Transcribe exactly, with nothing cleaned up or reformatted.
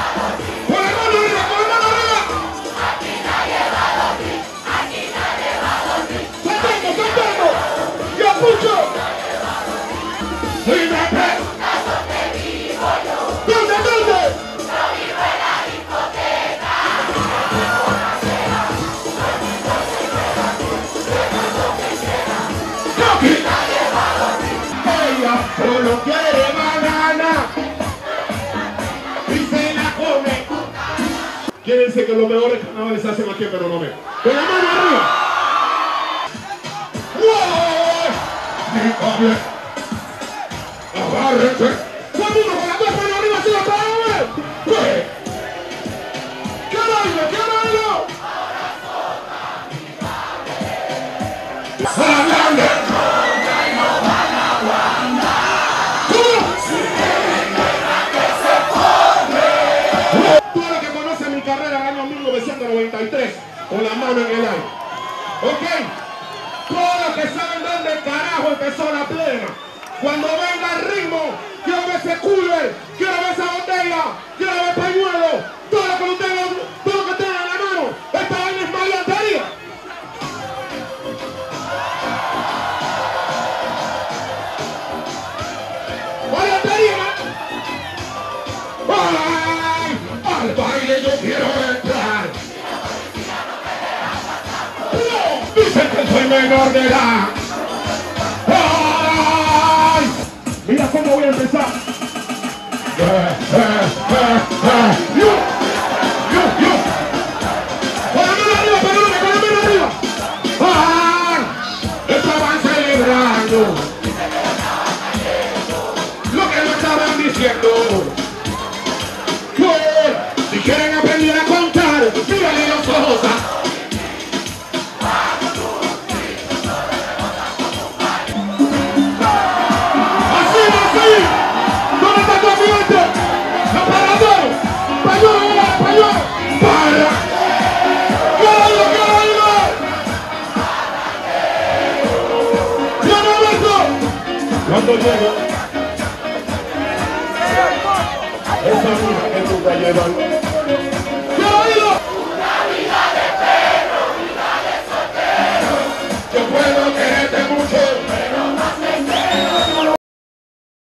Con la mano arriba, con la mano arriba. Saltando, saltando. Yo pucho. Fíjate. ¿Dónde, dónde? Ella solo quiere banana y se la come. Quiere decir que los mejores carnavales se hacen aquí en Peronomé. Con la mano arriba. ¡Wow! ¡Dígame! ¡Agárrense! ¡Todo el mundo con las dos manos arriba! ¡Sí, para ver! ¡Qué bailo! ¡Qué bailo! ¡Grande! Todo lo que conoce mi carrera en el año mil novecientos noventa y tres, con la mano en el aire. ¿Ok? Todos los que saben dónde carajo empezó la plena. Cuando venga el ritmo, quiero ver ese cooler, quiero ver esa botella, quiero ver pañuelo. Todo lo que ustedes, todo lo que tengan en la mano, esta vaina es maleantería. ¡Maleantería! ¡Ay! ¡Al baile yo quiero entrar! ¡No! ¡Dicen que soy menor de edad! ¡Ay! Mira cómo voy a empezar. Eh, eh, eh, eh. ¡Yo! ¡Yo! ¡Yo! ¡Con la mano arriba, perdóname! ¡Con la mano arriba! ¡Ay! Estaban celebrando lo que no estaban diciendo. Si quieren aprender a contar, mírale los ojos a... ¡Así, así! ¿Dónde está tu ambiente? ¡No para todos! ¡Pañuelo, pañuelo! ¡Para! ¡Qué oigo, qué oigo! ¡Yo no vengo! Cuando llego esa vida que nunca llevan